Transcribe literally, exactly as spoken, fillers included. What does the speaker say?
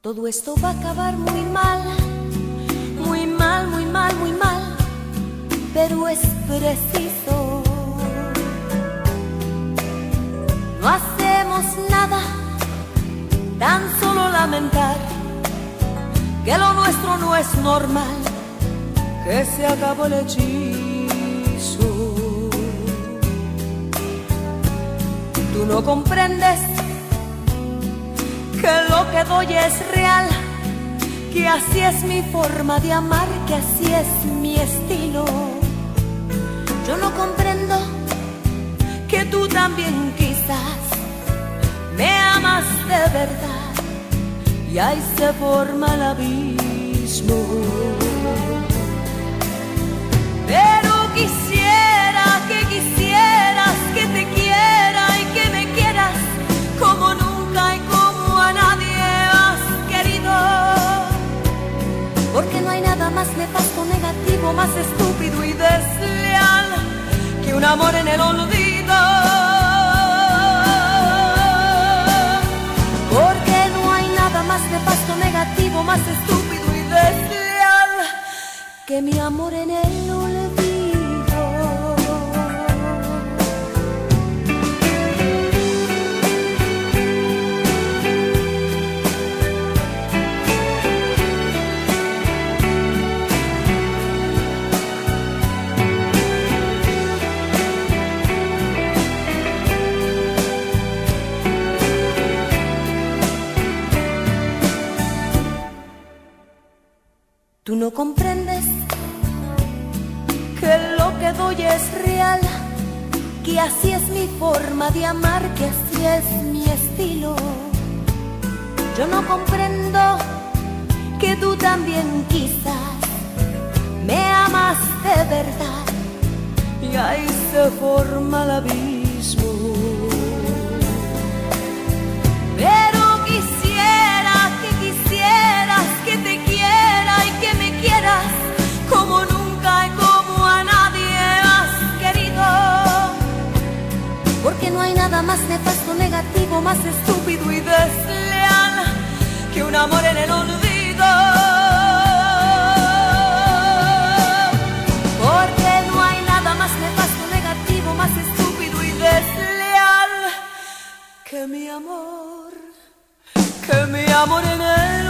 Todo esto va a acabar muy mal, muy mal, muy mal, muy mal, pero es preciso. No hacemos nada, tan solo lamentar que lo nuestro no es normal, que se acabó el hechizo. Tú no comprendes que lo que doy es real, que así es mi forma de amar, que así es mi estilo. Yo no comprendo que tú también quizás me amas de verdad y ahí se forma el abismo. Pero quisiera que quisieras que te quiera y que me quieras como nunca y como a nadie has querido. Porque no hay nada más nefasto, negativo, más estúpido y desleal que un amor en el olvido. Porque no hay nada más nefasto, negativo, más estúpido y desleal que mi amor en el olvido. Tú no comprendes que lo que doy es real, que así es mi forma de amar, que así es mi estilo. Yo no comprendo que tú también quizás me amas de verdad y ahí se forma el abismo. Pero quisiera que quisieras que te quiera y que me quieras como nunca y como a nadie has querido. Porque no hay nada más nefasto, negativo, más estúpido y desleal que un amor en el olvido. Porque no hay nada más nefasto, negativo, más estúpido y desleal que mi amor, que mi amor en el